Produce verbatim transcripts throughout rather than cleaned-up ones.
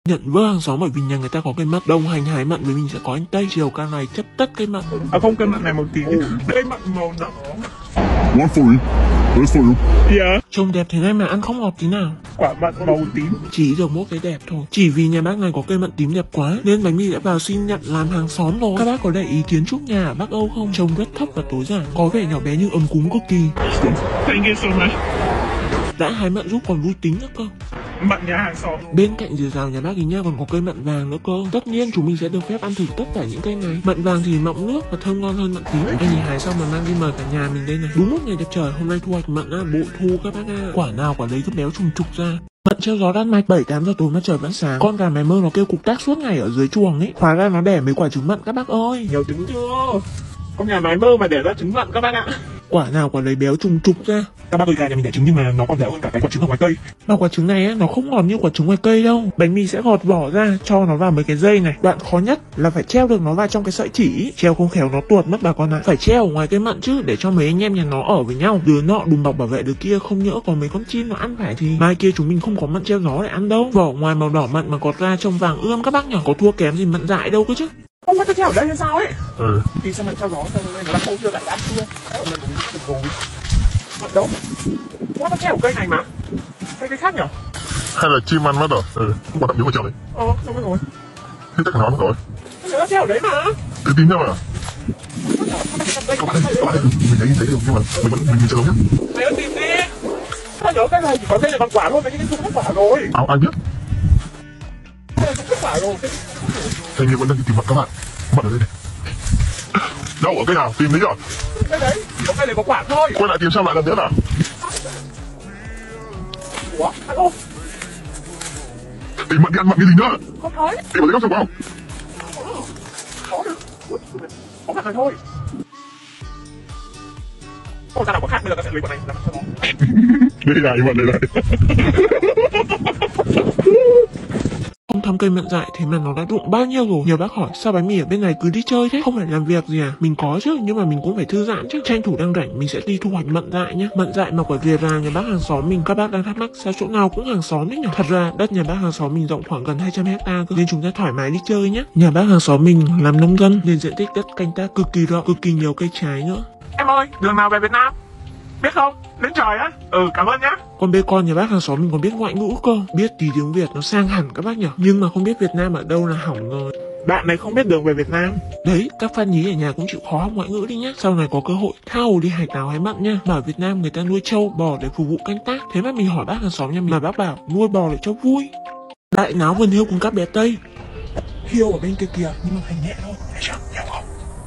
Nhận vỡ hàng xóm bởi vì nhà người ta có cây mận. Đồng hành hái mận với mình sẽ có anh Tây. Chiều ca này chấp tất cây mận. À không, cây mận này màu tím. Đây mận màu nóng. One for you. This for you. Yeah. Trông đẹp thế này mà ăn không ngọt tí nào. Quả mận màu tím. Chỉ được mỗi cái đẹp thôi. Chỉ vì nhà bác này có cây mận tím đẹp quá nên bánh mì đã vào xin nhận làm hàng xóm rồi. Các bác có để ý kiến trúc nhà ở Bắc Âu không? Trông rất thấp và tối giản, có vẻ nhỏ bé nhưng ấm cúng cực kỳ. Thank you so much. Đã hái mận giúp còn vui tính nữa cơ. Mận nhà hàng xóm. Bên cạnh rìa rào nhà bác ý nha còn có cây mận vàng nữa cơ. Tất nhiên chúng mình sẽ được phép ăn thử tất cả những cây này. Mận vàng thì mọng nước và thơm ngon hơn mận tím. Anh nhìn hái xong mà mang đi mời cả nhà mình đây này. Đúng một ngày đẹp trời hôm nay thu hoạch mận á, bội thu các bác ạ. Quả nào quả đấy cứ béo trùng trục ra. Mận treo gió Đan Mạch, bảy tám giờ tối mà trời vẫn sáng. Con gà mái mơ nó kêu cục tác suốt ngày ở dưới chuồng ấy. Hóa ra nó đẻ mấy quả trứng mận các bác ơi. Nhiều trứng chưa? Con nhà mái mơ mà đẻ ra trứng mận các bác ạ. Quả nào quả đấy béo trùng trục ra. Các bác ơi, gà nhà mình đẻ trứng nhưng mà nó còn béo hơn cả cái quả trứng ở ngoài cây. Mà quả trứng này á, nó không ngọt như quả trứng ngoài cây đâu. Bánh mì sẽ gọt vỏ ra, cho nó vào mấy cái dây này. Đoạn khó nhất là phải treo được nó vào trong cái sợi chỉ. Treo không khéo nó tuột mất bà con ạ. Phải treo ở ngoài cái mận chứ, để cho mấy anh em nhà nó ở với nhau. Đứa nọ đùm bọc bảo vệ đứa kia, không nhỡ còn mấy con chim nó ăn phải thì mai kia chúng mình không có mận treo gió để ăn đâu. Vỏ ngoài màu đỏ mận mà gọt ra trông vàng ươm các bác nhỏ, có thua kém gì mận dại đâu cơ chứ. Không có cái treo ở đây hay sao ấy? Ừ. Thì sao mận treo gió sao đây nó đã không chưa lại ăn chưa? Mận rồi. Mận đâu? Nó có treo ở cây này mà. Cây cây khác nhỉ? Hay là chim ăn mất rồi. Ừ. Không có đặc biệt mà treo đấy. Ờ, xong rồi. Thế chắc là nó mất rồi. Nó treo ở đấy mà. Tự tin nhau à? Các bạn ơi, các bạn ơi, mình thấy thấy được nhưng mà mình vẫn mình mình sẽ giống nhá. Mày ơi tìm đi. Sao nhớ cái này chỉ có đây là bằng quả thôi, cái này không có quả rồi. Áo ai biết? Cái này không có quả rồi. Thanh niên vẫn đang đi tìm mận các bạn. Mận ở đây này. Đâu ở cây nào? Tìm thấy chưa? Cái đấy, có cây này có quả thôi. Quay lại tìm xem lại lần nữa nào. Ủa? Alo? Tìm mận đi ăn mận cái gì nữa? Không thấy. Tìm ở dưới góc sông không? Có được. Có quả này thôi. Ôi, ta nào có khác, bây giờ ta sẽ lấy quả này làm cho nó. Đây này mận đây này. Không thăm cây mận dại thế mà nó đã đụng bao nhiêu rồi. Nhiều bác hỏi sao bánh mì ở bên này cứ đi chơi thế, không phải làm việc gì à? Mình có chứ, nhưng mà mình cũng phải thư giãn chứ. Tranh thủ đang rảnh mình sẽ đi thu hoạch mận dại nhá. Mận dại mọc ở rìa rào nhà bác hàng xóm mình. Các bác đang thắc mắc sao chỗ nào cũng hàng xóm đấy nhỉ? Thật ra đất nhà bác hàng xóm mình rộng khoảng gần hai trăm hecta cơ, nên chúng ta thoải mái đi chơi nhá. Nhà bác hàng xóm mình làm nông dân nên diện tích đất canh tác cực kỳ rộng, cực kỳ nhiều cây trái nữa. Em ơi, đường nào về Việt Nam? Biết không? Lên trời á. Ừ, cảm ơn nhá. Con bê con nhà bác hàng xóm mình còn biết ngoại ngữ cơ. Biết tí tiếng Việt nó sang hẳn các bác nhỉ. Nhưng mà không biết Việt Nam ở đâu là hỏng rồi. Bạn này không biết đường về Việt Nam. Đấy, các fan nhí ở nhà cũng chịu khó học ngoại ngữ đi nhá. Sau này có cơ hội tha hồ đi hải tảo hái mận nha. Mà ở Việt Nam người ta nuôi trâu, bò để phục vụ canh tác. Thế mà mình hỏi bác hàng xóm nhà mình mà bác bảo nuôi bò để cho vui. Đại náo vườn hiêu cùng các bé Tây. Hiêu ở bên kia kìa, nhưng mà hành nhẹ thôi. Thấy chưa? Hiểu không?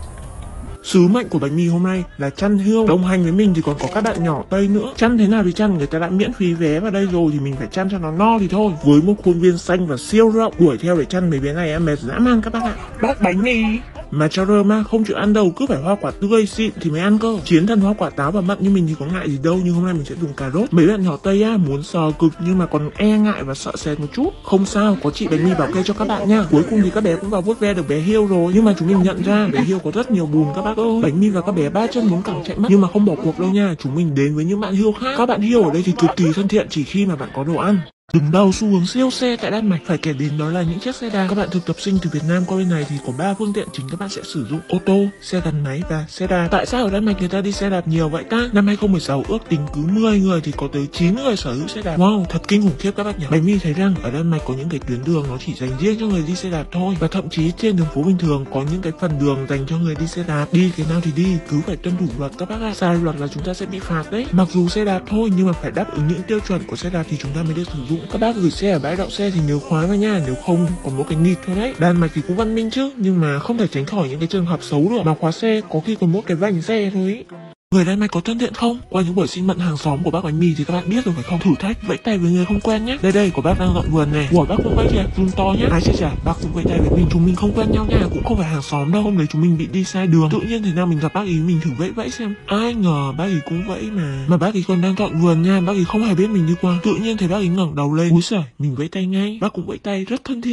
Sứ mệnh của bánh mì hôm nay là chăn hiêu. Đồng hành với mình thì còn có các bạn nhỏ Tây nữa. Chăn thế nào thì chăn, người ta đã miễn phí vé vào đây rồi thì mình phải chăn cho nó no thì thôi. Với một khuôn viên xanh và siêu rộng, đuổi theo để chăn mấy bé này em mệt dã man các bác ạ. Bác bánh mì. Mà cho rơ ma không chịu ăn đâu, cứ phải hoa quả tươi xịn thì mới ăn cơ. Chiến thần hoa quả táo và mận như mình thì có ngại gì đâu, nhưng hôm nay mình sẽ dùng cà rốt. Mấy bạn nhỏ Tây á muốn sờ cực nhưng mà còn e ngại và sợ sệt một chút. Không sao, có chị bánh mì bảo kê cho các bạn nha. Cuối cùng thì các bé cũng vào vuốt ve được bé hiêu rồi, nhưng mà chúng mình nhận ra bé hiêu có rất nhiều bùn các bác ơi. Bánh mì và các bé ba chân bốn cẳng chạy mất, nhưng mà không bỏ cuộc đâu nha. Chúng mình đến với những bạn hiêu khác. Các bạn hiêu ở đây thì cực kỳ thân thiện chỉ khi mà bạn có đồ ăn. Đứng đầu xu hướng siêu xe tại Đan Mạch phải kể đến đó là những chiếc xe đạp. Các bạn thực tập sinh từ Việt Nam qua bên này thì có ba phương tiện chính các bạn sẽ sử dụng: ô tô, xe gắn máy và xe đạp. Tại sao ở Đan Mạch người ta đi xe đạp nhiều vậy ta? Năm hai không một sáu ước tính cứ mười người thì có tới chín người sở hữu xe đạp. Wow, thật kinh khủng khiếp các bạn nhỉ. Bánh mì thấy rằng ở Đan Mạch có những cái tuyến đường nó chỉ dành riêng cho người đi xe đạp thôi, và thậm chí trên đường phố bình thường có những cái phần đường dành cho người đi xe đạp. Đi cái nào thì đi, cứ phải tuân thủ luật các bác ạ. Sai luật là chúng ta sẽ bị phạt đấy. Mặc dù xe đạp thôi nhưng mà phải đáp ứng những tiêu chuẩn của xe đạp thì chúng ta mới được sử dụng. Các bác gửi xe ở bãi đậu xe thì nhớ khóa vào nha, nếu không còn một cái nghịch thôi đấy. Đan Mạch thì cũng văn minh chứ, nhưng mà không thể tránh khỏi những cái trường hợp xấu được, mà khóa xe có khi còn một cái vành xe thôi ý. Người Đan Mạch có thân thiện không? Qua những buổi xin mận hàng xóm của bác bánh mì thì các bạn biết rồi phải không? Thử thách vẫy tay với người không quen nhé. Đây đây, của bác đang dọn vườn này. Của bác cũng vẫy kìa, rung to nhé. Ai chia sẻ, bác cũng vẫy tay với mình. Chúng mình không quen nhau nha, cũng không phải hàng xóm đâu. Hôm đấy chúng mình bị đi sai đường. Tự nhiên thế nào mình gặp bác ý mình thử vẫy vẫy xem. Ai ngờ bác ý cũng vẫy mà. Mà bác ý còn đang dọn vườn nha, bác ý không hề biết mình đi qua. Tự nhiên thấy bác ý ngẩng đầu lên. Úi giời, mình vẫy tay ngay. Bác cũng vẫy tay rất thân thiện chứ.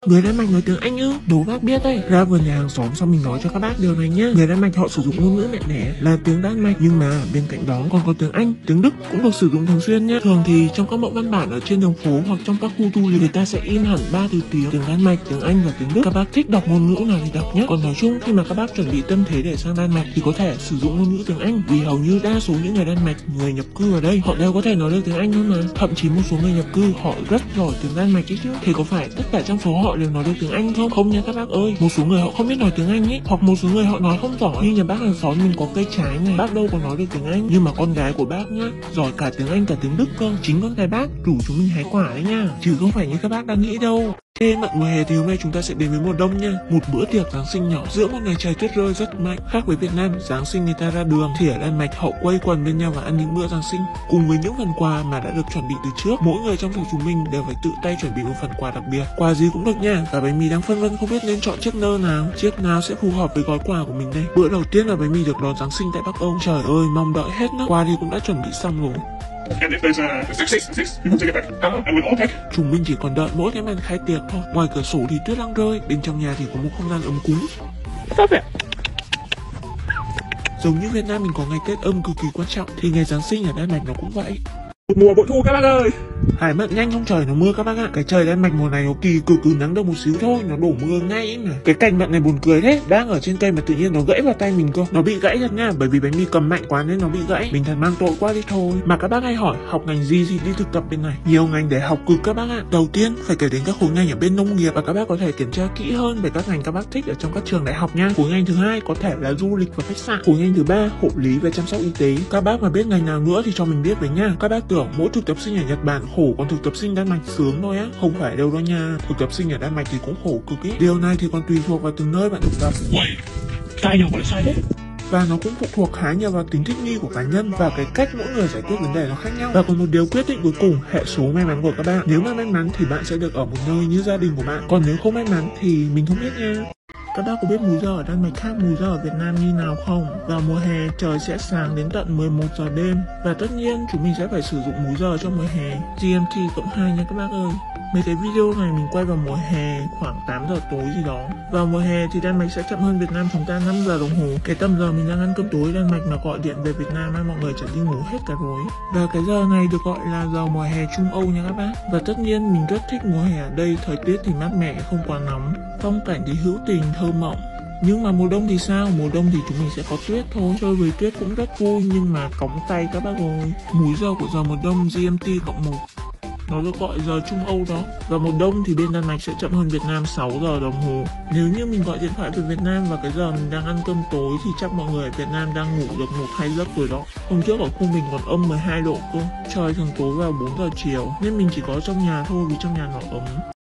Người Đan Mạch nói tiếng Anh ư? Đố bác biết đây. Ra vườn nhà hàng xóm xong mình nói cho các bác điều này nhá. Người Đan Mạch họ sử dụng ngôn ngữ mẹ đẻ là tiếng Đan Mạch, nhưng mà bên cạnh đó còn có tiếng Anh, tiếng Đức cũng được sử dụng thường xuyên nhá. Thường thì trong các mẫu văn bản ở trên đường phố hoặc trong các khu du lịch, người ta sẽ in hẳn ba thứ tiếng: tiếng Đan Mạch, tiếng Anh và tiếng Đức. Các bác thích đọc ngôn ngữ nào thì đọc nhé. Còn nói chung khi mà các bác chuẩn bị tâm thế để sang Đan Mạch thì có thể sử dụng ngôn ngữ tiếng Anh, vì hầu như đa số những người Đan Mạch, người nhập cư ở đây họ đều có thể nói được tiếng Anh thôi mà. Thậm chí một số người nhập cư họ rất giỏi tiếng Đan Mạch ấy chứ. Thì có phải tất cả trong số họ đều nói được tiếng Anh không? Không nha các bác ơi. Một số người họ không biết nói tiếng Anh ấy, hoặc một số người họ nói không giỏi. Như nhà bác hàng xóm mình có cây trái này, bác đâu có nói được tiếng Anh, nhưng mà con gái của bác nhá giỏi cả tiếng Anh cả tiếng Đức cơ. Chính con gái bác rủ chúng mình hái quả đấy nha, chứ không phải như các bác đang nghĩ đâu. Ê, mận mùa hè thì hôm nay chúng ta sẽ đến với mùa đông nha. Một bữa tiệc Giáng sinh nhỏ giữa một ngày trời tuyết rơi rất mạnh. Khác với Việt Nam, Giáng sinh người ta ra đường, thì ở Đan Mạch họ quây quần bên nhau và ăn những bữa Giáng sinh cùng với những phần quà mà đã được chuẩn bị từ trước. Mỗi người trong số chúng mình đều phải tự tay chuẩn bị một phần quà đặc biệt. Quà gì cũng được nha. Và bánh mì đang phân vân không biết nên chọn chiếc nơ nào, chiếc nào sẽ phù hợp với gói quà của mình đây. Bữa đầu tiên là bánh mì được đón Giáng sinh tại Bắc Âu. Trời ơi, mong đợi hết nữa. Quà thì cũng đã chuẩn bị xong rồi. And if there's a six, six, six, you can take it back. Uh, and we'll all take. Chúng mình chỉ còn đợi mỗi cái màn khai tiệc thôi. Ngoài cửa sổ thì tuyết đang rơi, bên trong nhà thì có một không gian ấm cúng. Stop it. Giống như Việt Nam mình có ngày Tết âm cực kỳ quan trọng, thì ngày Giáng sinh ở Đan Mạch nó cũng vậy. Một mùa bội thu các bác ơi. Hải mận nhanh không trời nó mưa các bác ạ. Cái trời Đan Mạch mùa này nó kỳ cực, cứ nắng đâu một xíu thôi nó đổ mưa ngay ấy mà. Cái cành mận này buồn cười thế, đang ở trên cây mà tự nhiên nó gãy vào tay mình cơ. Nó bị gãy thật nha, bởi vì bánh mì cầm mạnh quá nên nó bị gãy. Mình thật mang tội quá đi thôi. Mà các bác hay hỏi học ngành gì thì đi thực tập bên này. Nhiều ngành để học cực các bác ạ. Đầu tiên phải kể đến các khối ngành ở bên nông nghiệp, và các bác có thể kiểm tra kỹ hơn về các ngành các bác thích ở trong các trường đại học nha. Khối ngành thứ hai có thể là du lịch và khách sạn. Khối ngành thứ ba hộ lý và chăm sóc y tế. Các bác mà biết ngành nào nữa thì cho mình biết với nha. Các bác tưởng mỗi thực tập sinh ở Nhật Bản khổ, còn thực tập sinh Đan Mạch sướng thôi á? Không phải đâu đó nha. Thực tập sinh ở Đan Mạch thì cũng khổ cực ý. Điều này thì còn tùy thuộc vào từng nơi bạn thực tập. Wait, sai nhau gọi là sai đấy. Và nó cũng phụ thuộc khá nhiều vào tính thích nghi của cá nhân và cái cách mỗi người giải quyết vấn đề nó khác nhau. Và còn một điều quyết định cuối cùng, hệ số may mắn của các bạn. Nếu mà may mắn thì bạn sẽ được ở một nơi như gia đình của bạn, còn nếu không may mắn thì mình không biết nha. Các bác có biết múi giờ ở Đan Mạch khác múi giờ ở Việt Nam như nào không? Vào mùa hè trời sẽ sáng đến tận mười một giờ đêm. Và tất nhiên chúng mình sẽ phải sử dụng múi giờ trong mùa hè G M T cộng hai nha các bác ơi. Mấy cái video này mình quay vào mùa hè khoảng tám giờ tối gì đó. Vào mùa hè thì Đan Mạch sẽ chậm hơn Việt Nam chúng ta năm giờ đồng hồ. Cái tầm giờ mình đang ăn cơm tối Đan Mạch mà gọi điện về Việt Nam mọi người trở đi ngủ hết cả rồi. Và cái giờ này được gọi là giờ mùa hè Trung Âu nha các bác. Và tất nhiên mình rất thích mùa hè ở đây, thời tiết thì mát mẻ không quá nóng, phong cảnh thì hữu tình thơ mộng. Nhưng mà mùa đông thì sao? Mùa đông thì chúng mình sẽ có tuyết thôi. Chơi với tuyết cũng rất vui nhưng mà cóng tay các bác ơi. Múi giờ của giờ mùa đông G M T cộng một. Nó được gọi giờ Trung Âu đó. Và mùa đông thì bên Đan Mạch sẽ chậm hơn Việt Nam sáu giờ đồng hồ. Nếu như mình gọi điện thoại về Việt Nam và cái giờ mình đang ăn cơm tối thì chắc mọi người ở Việt Nam đang ngủ được một hai giấc rồi đó. Hôm trước ở khu mình còn âm mười hai độ cơ. Trời thường tối vào bốn giờ chiều nên mình chỉ có trong nhà thôi vì trong nhà nó ấm.